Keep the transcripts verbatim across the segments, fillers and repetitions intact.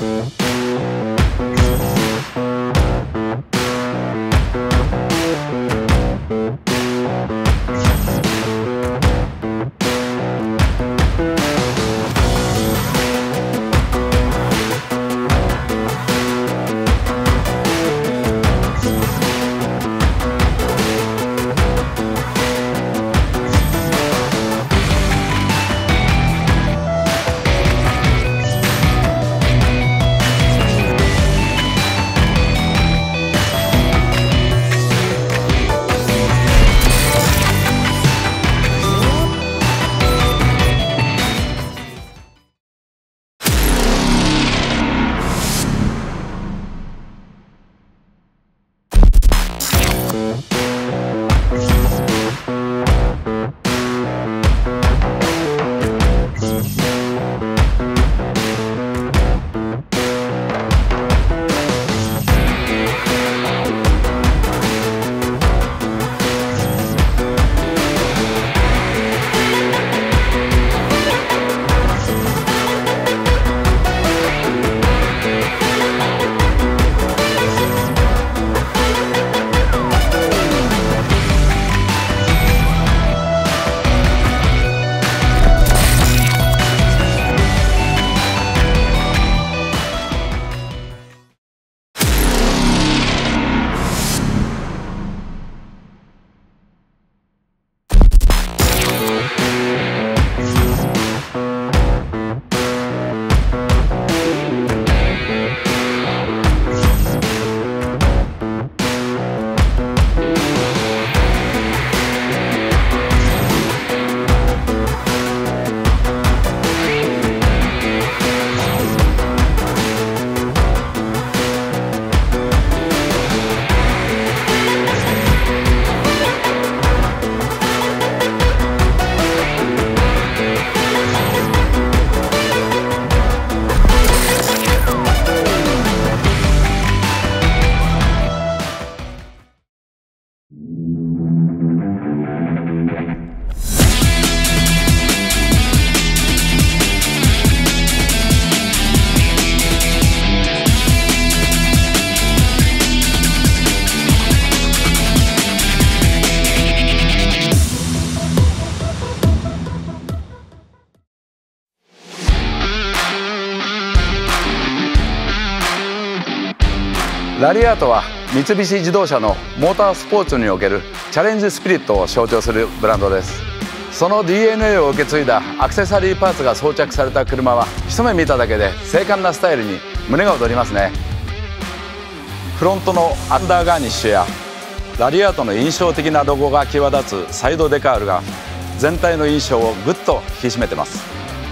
ラリアートは三菱自動車のモータースポーツにおけるチャレンジスピリットを象徴するブランドです。その ディーエヌエー を受け継いだアクセサリーパーツが装着された車は一目見ただけで精悍なスタイルに胸が躍りますね。フロントのアンダーガーニッシュやラリアートの印象的なロゴが際立つサイドデカールが全体の印象をぐっと引き締めてます。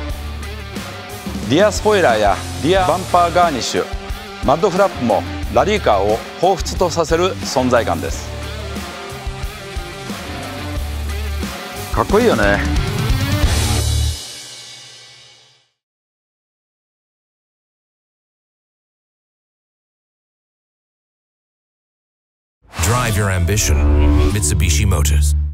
リアスポイラーやリアバンパーガーニッシュ、マッドフラップもラリーカーを彷彿とさせる存在感です。かっこいいよね。 Drive your ambition, Mitsubishi Motors.